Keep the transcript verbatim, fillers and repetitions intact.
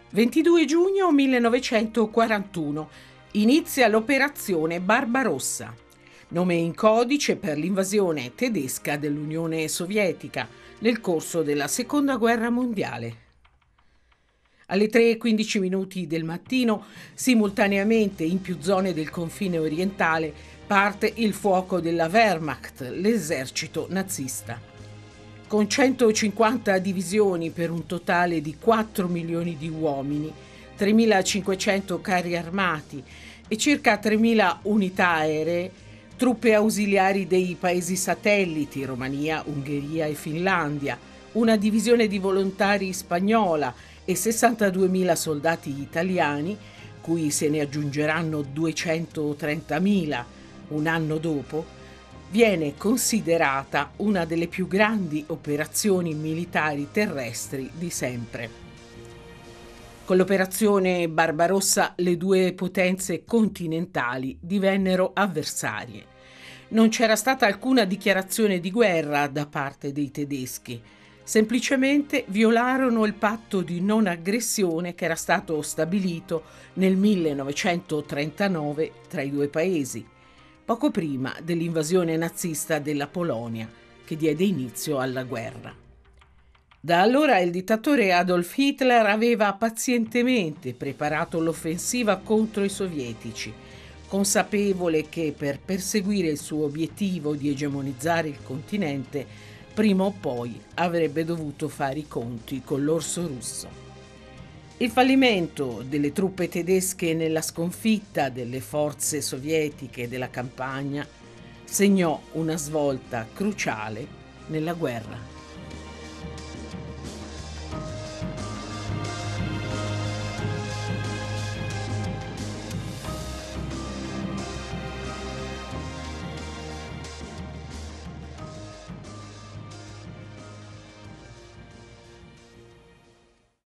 ventidue giugno millenovecentoquarantuno. Inizia l'operazione Barbarossa, nome in codice per l'invasione tedesca dell'Unione Sovietica nel corso della Seconda Guerra Mondiale. Alle tre e quindici minuti del mattino, simultaneamente in più zone del confine orientale, parte il fuoco della Wehrmacht, l'esercito nazista. Con centocinquanta divisioni per un totale di quattro milioni di uomini, tremilacinquecento carri armati e circa tremila unità aeree, truppe ausiliari dei paesi satelliti, Romania, Ungheria e Finlandia, una divisione di volontari spagnola e sessantaduemila soldati italiani, cui se ne aggiungeranno duecentotrentamila un anno dopo, viene considerata una delle più grandi operazioni militari terrestri di sempre. Con l'operazione Barbarossa le due potenze continentali divennero avversarie. Non c'era stata alcuna dichiarazione di guerra da parte dei tedeschi. Semplicemente violarono il patto di non aggressione che era stato stabilito nel millenovecentotrentanove tra i due paesi, poco prima dell'invasione nazista della Polonia, che diede inizio alla guerra. Da allora il dittatore Adolf Hitler aveva pazientemente preparato l'offensiva contro i sovietici, consapevole che per perseguire il suo obiettivo di egemonizzare il continente prima o poi avrebbe dovuto fare i conti con l'orso russo. Il fallimento delle truppe tedesche nella sconfitta delle forze sovietiche della campagna segnò una svolta cruciale nella guerra.